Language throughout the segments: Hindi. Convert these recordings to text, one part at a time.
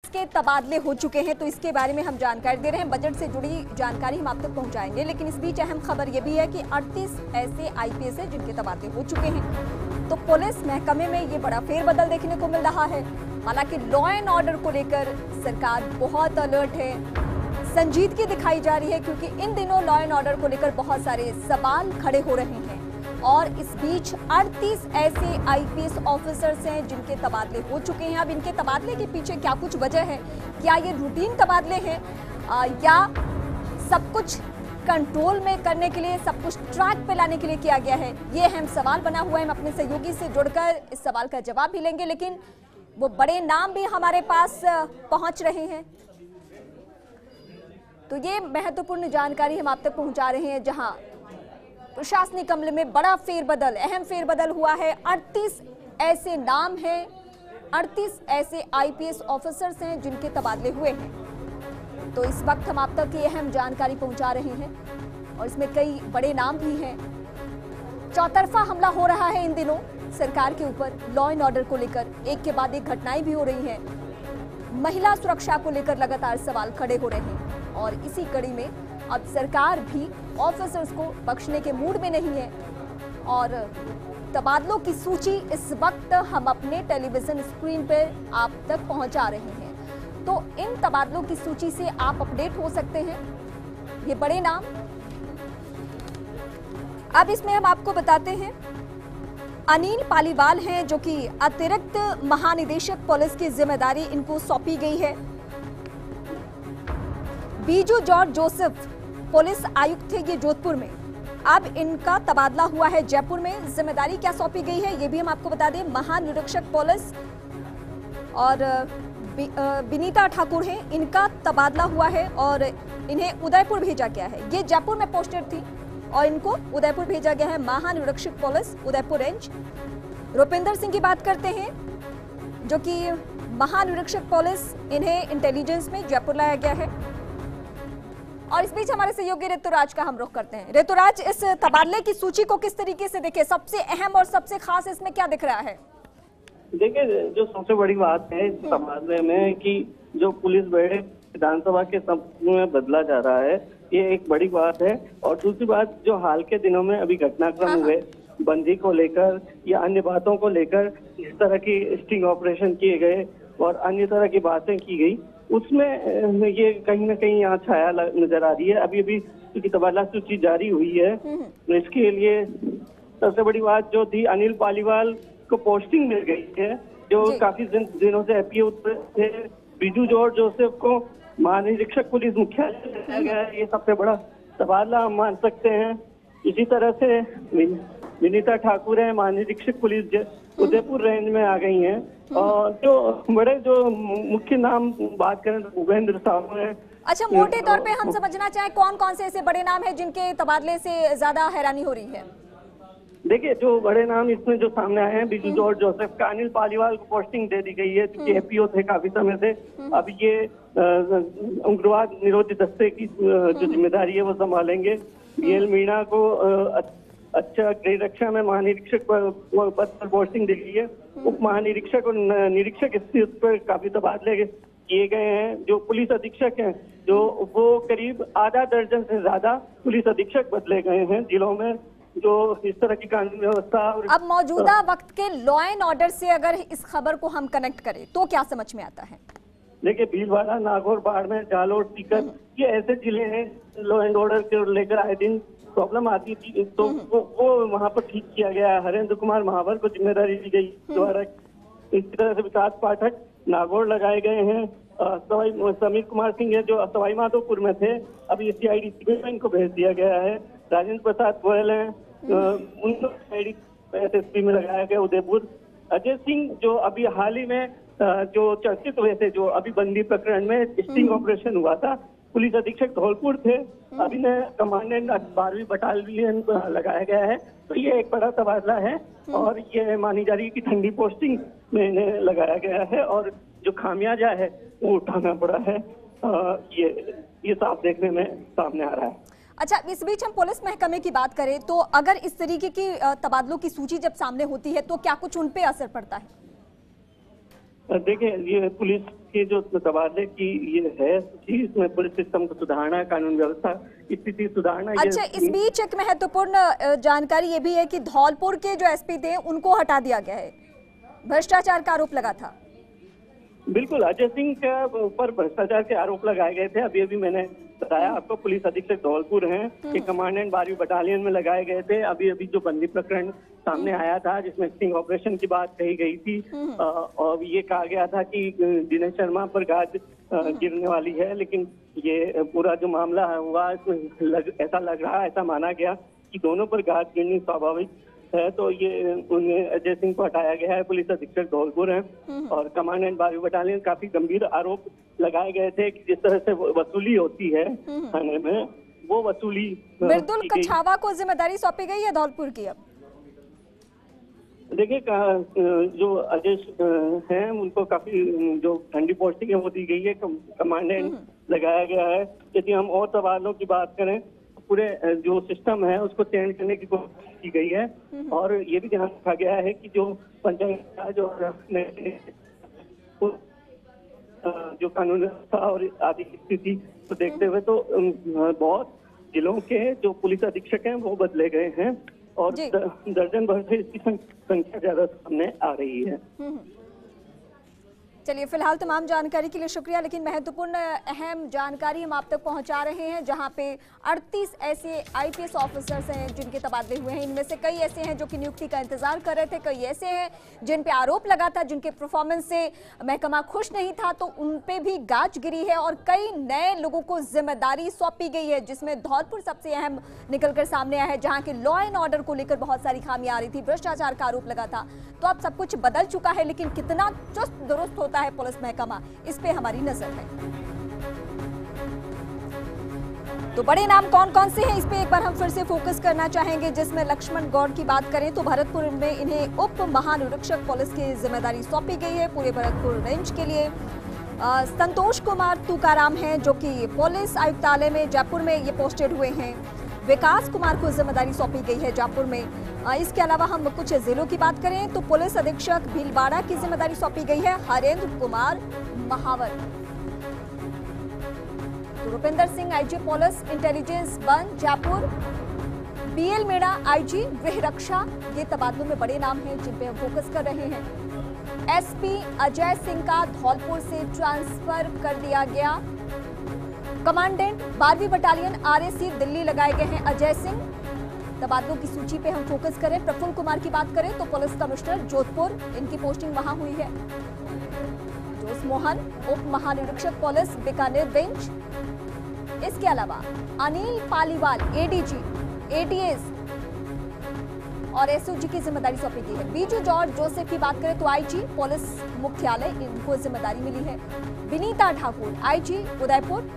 के तबादले हो चुके हैं, तो इसके बारे में हम जानकारी दे रहे हैं। बजट से जुड़ी जानकारी हम आप तक पहुंचाएंगे, लेकिन इस बीच अहम खबर यह भी है कि 38 ऐसे आईपीएस हैं जिनके तबादले हो चुके हैं। तो पुलिस महकमे में ये बड़ा फेरबदल देखने को मिल रहा है। हालांकि लॉ एंड ऑर्डर को लेकर सरकार बहुत अलर्ट है, संजीदगी दिखाई जा रही है, क्योंकि इन दिनों लॉ एंड ऑर्डर को लेकर बहुत सारे सवाल खड़े हो रहे हैं। और इस बीच 38 ऐसे आईपीएस ऑफिसर्स हैं जिनके तबादले हो चुके हैं। अब इनके तबादले के पीछे क्या कुछ वजह है, क्या ये रूटीन तबादले हैं या सब कुछ कंट्रोल में करने के लिए, सब कुछ ट्रैक पे लाने के लिए किया गया है, ये अहम सवाल बना हुआ है। हम अपने सहयोगी से जुड़कर इस सवाल का जवाब भी लेंगे, लेकिन वो बड़े नाम भी हमारे पास पहुंच रहे हैं। तो ये महत्वपूर्ण जानकारी हम आप तक पहुंचा रहे हैं, जहां प्रशासनिक अमले में बड़ा फेरबदल, अहम फेरबदल हुआ है। 38 ऐसे नाम हैं, 38 ऐसे आईपीएस ऑफिसर्स हैं जिनके तबादले हुए हैं। तो इस वक्त हम आप तक ये अहम जानकारी पहुंचा रहे हैं और इसमें कई बड़े नाम भी हैं। चौतरफा हमला हो रहा है इन दिनों सरकार के ऊपर, लॉ एंड ऑर्डर को लेकर एक के बाद एक घटनाएं भी हो रही हैं। महिला सुरक्षा को लेकर लगातार सवाल खड़े हो रहे हैं और इसी कड़ी में अब सरकार भी ऑफिसर्स को बख्शने के मूड में नहीं है। और तबादलों की सूची इस वक्त हम अपने टेलीविजन स्क्रीन पर आप तक पहुंचा रहे हैं। तो इन तबादलों की सूची से आप अपडेट हो सकते हैं। ये बड़े नाम अब इसमें हम आपको बताते हैं। अनिल पालीवाल हैं, जो कि अतिरिक्त महानिदेशक पुलिस की जिम्मेदारी इनको सौंपी गई है। बीजू जॉर्ज जोसेफ पुलिस आयुक्त थे ये जोधपुर में, अब इनका तबादला हुआ है जयपुर में। जिम्मेदारी क्या सौंपी गई है ये भी हम आपको बता दें। महानिरीक्षक पुलिस और विनीता ठाकुर हैं, इनका तबादला हुआ है और इन्हें उदयपुर भेजा गया है। ये जयपुर में पोस्टेड थी और इनको उदयपुर भेजा गया है। महानिरीक्षक पुलिस उदयपुर रेंज। रुपिंदर सिंह की बात करते हैं, जो कि महानिरीक्षक पुलिस, इन्हें इंटेलिजेंस में जयपुर लाया गया है। और इस बीच हमारे सहयोगी ऋतुराज का हम रुख करते हैं। ऋतुराज, इस तबादले की सूची को किस तरीके से देखे, सबसे अहम और सबसे खास इसमें क्या दिख रहा है? देखिए, जो सबसे बड़ी बात है इस तबादले में कि जो पुलिस बेड़े विधानसभा के समूह में बदला जा रहा है, ये एक बड़ी बात है। और दूसरी बात, जो हाल के दिनों में अभी घटनाक्रम हुए बंदी को लेकर या अन्य बातों को लेकर इस तरह की स्टिंग ऑपरेशन किए गए और अन्य तरह की बातें की गई, उसमें ये कहीं ना कहीं यहाँ छाया नजर आ रही है। अभी अभी क्योंकि तबादला सूची जारी हुई है, तो इसके लिए सबसे बड़ी बात जो थी, अनिल पालीवाल को पोस्टिंग मिल गई है, जो काफी दिनों से एपीओ थे। बीजू जॉर्ज जोसेफ को महानिरीक्षक पुलिस मुख्यालय लगाया गया है, ये सबसे बड़ा तबादला हम मान सकते हैं। इसी तरह से विनीता ठाकुर है, महानिरीक्षक पुलिस उदयपुर रेंज में आ गई हैं। और जो मुख्य नाम बात करें तो भूपेंद्र साहू है। अच्छा, मोटे तौर पे हम समझना चाहें कौन कौन से ऐसे बड़े नाम हैं जिनके तबादले से ज्यादा हैरानी हो रही है? देखिए, जो बड़े नाम इसमें जो सामने आए हैं, बीजू जॉर्ज जोसेफ का, अनिल पालीवाल को पोस्टिंग दे दी गई है, क्योंकि एपीओ थे काफी समय से। अब ये उग्रवाद निरोधी दस्ते की जो जिम्मेदारी है वो संभालेंगे। बीएल मीणा को अच्छा गृह रक्षा में महानिरीक्षक पद पर पोस्टिंग दी गई है। उप महानिरीक्षक और निरीक्षक स्थिति पर काफी तबादले किए गए हैं। जो पुलिस अधीक्षक हैं, जो वो करीब आधा दर्जन से ज्यादा पुलिस अधीक्षक बदले गए हैं जिलों में, जो इस तरह की कानून व्यवस्था। और अब मौजूदा वक्त के लॉ एंड ऑर्डर से अगर इस खबर को हम कनेक्ट करें तो क्या समझ में आता है? देखिए, भीलवाड़ा, नागौर, बाड़मेर, जालोर, सीकर, ये ऐसे जिले हैं लॉ एंड ऑर्डर को लेकर आए दिन प्रॉब्लम आती थी, तो वो वहाँ पर ठीक किया गया है। हरेंद्र कुमार महावर को जिम्मेदारी दी गई द्वारा। इसी तरह से विकास पाठक नागौर लगाए गए हैं। समीर कुमार सिंह है, जो सवाई माधोपुर में थे, अभी सीआईडी में इनको भेज दिया गया है। राजेंद्र प्रसाद गोयल है, उनको सीआईडी एसएसपी में लगाया गया उदयपुर। अजय सिंह, जो अभी हाल ही में जो चर्चित हुए थे, जो अभी बंदी प्रकरण में स्टिंग ऑपरेशन हुआ था, पुलिस अधीक्षक धौलपुर थे, अभी ने कमांडेंट 12वीं बटालियन लगाया गया है। तो ये एक बड़ा तबादला है और ये मानी जा रही है कि ठंडी पोस्टिंग में इन्हें लगाया गया है और जो खामियाजा है वो उठाना पड़ा है। ये साफ देखने में सामने आ रहा है। अच्छा, इस बीच हम पुलिस महकमे की बात करें तो अगर इस तरीके की तबादलों की सूची जब सामने होती है तो क्या कुछ उन पे असर पड़ता है? देखिए, ये पुलिस के जो तबादले की ये है कि इसमें पुलिस सिस्टम को सुधारना, कानून व्यवस्था स्थिति सुधारना। अच्छा, इस बीच एक महत्वपूर्ण जानकारी ये भी है कि धौलपुर के जो एसपी थे उनको हटा दिया गया है, भ्रष्टाचार का आरोप लगा था। बिल्कुल, अजय सिंह के ऊपर भ्रष्टाचार के आरोप लगाए गए थे। अभी मैंने बताया आपको, पुलिस अधीक्षक धौलपुर हैं, ये कमांडेंट 12वीं बटालियन में लगाए गए थे। अभी जो बंदी प्रकरण सामने आया था जिसमें स्टिंग ऑपरेशन की बात कही गई थी और ये कहा गया था कि दिनेश शर्मा पर गाज गिरने वाली है, लेकिन ये पूरा जो मामला हुआ इसमें ऐसा लग रहा, ऐसा माना गया कि दोनों पर गाज गिरनी स्वाभाविक है। तो ये उन्हें अजय सिंह को हटाया गया है। पुलिस अधीक्षक धौलपुर हैं और कमांडेंट 12वीं बटालियन। काफी गंभीर आरोप लगाए गए थे कि जिस तरह से वसूली होती है थाने में, वो वसूली मृदुल कछावा को जिम्मेदारी सौंपी गई है धौलपुर की। अब देखिए, जो अजय हैं उनको काफी जो ठंडी पोस्टिंग है वो दी गई है, कमांडेंट लगाया गया है। यदि हम और सवालों की बात करें, पूरे जो सिस्टम है उसको चेंज करने की कोशिश की गई है और ये भी ध्यान रखा गया है कि जो पंचायत राज और जो कानून व्यवस्था और आदि स्थिति को देखते हुए तो बहुत जिलों के जो पुलिस अधीक्षक हैं वो बदले गए हैं और दर्जन भर से इसकी संख्या ज्यादा सामने आ रही है। चलिए, फिलहाल तमाम जानकारी के लिए शुक्रिया, लेकिन महत्वपूर्ण अहम जानकारी हम आप तक पहुंचा रहे हैं जहां पे 38 ऐसे आईपीएस ऑफिसर्स हैं जिनके तबादले हुए हैं। इनमें से कई ऐसे हैं जो कि नियुक्ति का इंतजार कर रहे थे, कई ऐसे हैं जिन पे आरोप लगा था, जिनके परफॉर्मेंस से महकमा खुश नहीं था तो उन पे भी गाज गिरी है और कई नए लोगों को जिम्मेदारी सौंपी गई है, जिसमें धौलपुर सबसे अहम निकलकर सामने आया है, जहाँ के लॉ एंड ऑर्डर को लेकर बहुत सारी खामियां आ रही थी, भ्रष्टाचार का आरोप लगा था। तो अब सब कुछ बदल चुका है, लेकिन कितना चुस्त दुरुस्त होता है पुलिस महकमा, इस पे हमारी नजर है। तो बड़े नाम कौन कौन से हैं, इस पे एक बार हम फिर से फोकस करना चाहेंगे। जिसमें लक्ष्मण गौड़ की बात करें तो भरतपुर में इन्हें उप महानिरीक्षक पुलिस की जिम्मेदारी सौंपी गई है पूरे भरतपुर रेंज के लिए। संतोष कुमार तुकाराम हैं जो कि पुलिस आयुक्तालय में जयपुर में ये पोस्टेड हुए हैं। विकास कुमार को जिम्मेदारी सौंपी गई है जयपुर में। इसके अलावा हम कुछ जिलों की बात करें तो पुलिस अधीक्षक भीलवाड़ा की जिम्मेदारी सौंपी गई है हरेंद्र कुमार महावर। तो Rupinder Singh IG police intelligence 1 Jaipur, BL Meena IG गृह रक्षा, ये तबादलों में बड़े नाम हैं जिन पे हम फोकस कर रहे हैं। एसपी अजय सिंह का धौलपुर से ट्रांसफर कर दिया गया। कमांडेंट 12वीं बटालियन आरएसी दिल्ली लगाए गए हैं अजय सिंह। तबादलों की सूची पे हम फोकस करें, प्रफुल्ल कुमार की बात करें तो पुलिस कमिश्नर जोधपुर, इनकी पोस्टिंग वहां हुई है। जोस मोहन उप महानिरीक्षक पुलिस बीकानेर रेंज। इसके अलावा अनिल पालीवाल एडीजी एटीएस और एसओजी की जिम्मेदारी सौंपी गई है। बीजू जॉर्ज जोसेफ की बात करें तो आईजी पुलिस मुख्यालय, इनको जिम्मेदारी मिली है। Vinita Thakur IG Udaipur.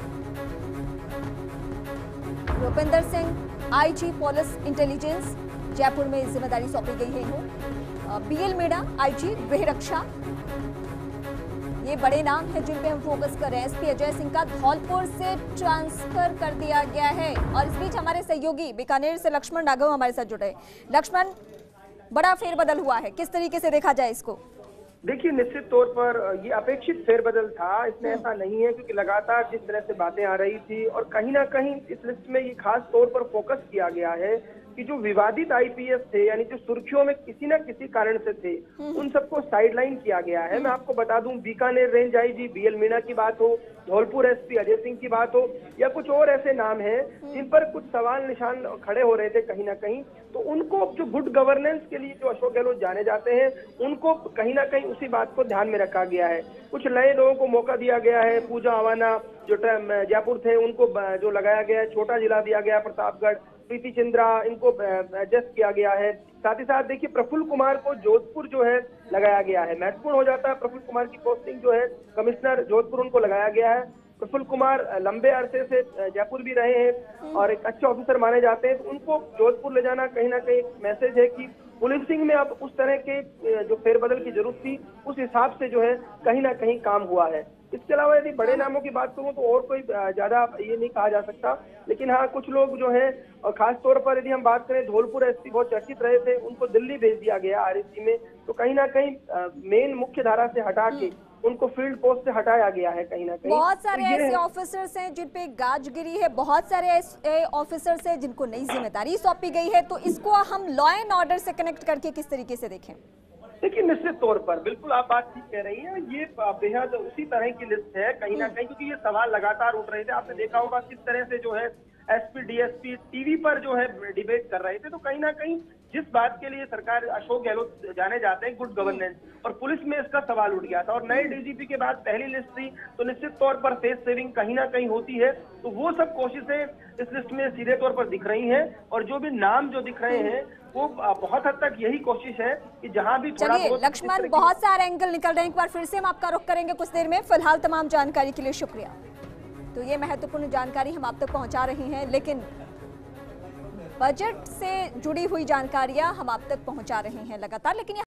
Rupinder Singh IG police intelligence Jaipur में जिम्मेदारी सौंपी गई है इन्हें। बीएल मीणा आईजी गृह रक्षा, ये बड़े नाम हैं जिन पे हम फोकस कर रहे हैं। एसपी अजय सिंह का धौलपुर से ट्रांसफर कर दिया गया है। और इस बीच हमारे सहयोगी बीकानेर से लक्ष्मण राघव हमारे साथ जुड़े। लक्ष्मण, बड़ा फेरबदल हुआ है, किस तरीके से देखा जाए इसको? देखिए, निश्चित तौर पर ये अपेक्षित फेरबदल था। इसमें ऐसा नहीं है क्योंकि लगातार जिस तरह से बातें आ रही थी और कहीं ना कहीं इस लिस्ट में ये खास तौर पर फोकस किया गया है कि जो विवादित आईपीएस थे, यानी जो सुर्खियों में किसी न किसी कारण से थे, उन सबको साइडलाइन किया गया है। मैं आपको बता दूं, Bikaner range IG BL Meena की बात हो, धौलपुर एसपी अजय सिंह की बात हो या कुछ और ऐसे नाम हैं जिन पर कुछ सवाल निशान खड़े हो रहे थे कहीं ना कहीं, तो उनको जो गुड गवर्नेंस के लिए जो अशोक गहलोत जाने जाते हैं, उनको कहीं ना कहीं उसी बात को ध्यान में रखा गया है। कुछ नए लोगों को मौका दिया गया है। पूजा अवाना जो जयपुर थे उनको जो लगाया गया है, छोटा जिला दिया गया प्रतापगढ़। प्रीति चंद्रा, इनको एडजस्ट किया गया है। साथ ही साथ देखिए, प्रफुल्ल कुमार को जोधपुर जो है लगाया गया है। महत्वपूर्ण हो जाता है प्रफुल्ल कुमार की पोस्टिंग जो है, कमिश्नर जोधपुर उनको लगाया गया है। प्रफुल्ल कुमार लंबे अरसे से जयपुर भी रहे हैं और एक अच्छे ऑफिसर माने जाते हैं, तो उनको जोधपुर ले जाना कहीं ना कहीं मैसेज है कि पुलिसिंग में अब उस तरह के जो फेरबदल की जरूरत थी, उस हिसाब से जो है कहीं ना कहीं काम हुआ है। इसके अलावा यदि बड़े नामों की बात करूं तो और कोई ज्यादा ये नहीं कहा जा सकता। लेकिन हाँ, कुछ लोग जो है, और खास तौर पर यदि हम बात करें, धौलपुर एसपी बहुत चर्चित रहे थे, उनको दिल्ली भेज दिया गया आरएसी में। तो कहीं ना कहीं मेन मुख्य धारा से हटा के उनको फील्ड पोस्ट से हटाया गया है कहीं ना कहीं। बहुत सारे तो ऐसे ऑफिसर्स हैं जिन पे गाज गिरी है, बहुत सारे ऐसे ऑफिसर्स हैं जिनको नई जिम्मेदारी सौंपी गई है। तो इसको हम लॉ एंड ऑर्डर से कनेक्ट करके किस तरीके से देखें? देखिए, निश्चित तौर पर बिल्कुल आप बात ठीक कह रही हैं। ये बेहद उसी तरह की लिस्ट है कहीं ना कहीं, क्योंकि ये सवाल लगातार उठ रहे थे। आपने देखा होगा किस तरह से जो है एसपी डीएसपी टीवी पर जो है डिबेट कर रहे थे। तो कहीं ना कहीं जिस बात के लिए सरकार अशोक गहलोत जाने जाते हैं, गुड गवर्नेंस, और पुलिस में इसका सवाल उठ गया था। और नए डीजीपी के बाद पहली लिस्ट थी, तो निश्चित तौर पर फेस सेविंग कहीं ना कहीं होती है। तो वो सब कोशिशें इस लिस्ट में सीधे तौर पर दिख रही हैं। और जो भी नाम जो दिख रहे हैं वो बहुत हद तक यही कोशिश है कि जहां भी थोड़ा चलिए लक्ष्मण, बहुत सारे एंगल निकल रहे हैं, एक बार फिर से हम आपका रुख करेंगे कुछ देर में। फिलहाल तमाम जानकारी के लिए शुक्रिया। तो ये महत्वपूर्ण जानकारी हम आप तक पहुंचा रहे हैं, लेकिन बजट से जुड़ी हुई जानकारियां हम आप तक पहुंचा रहे हैं लगातार। लेकिन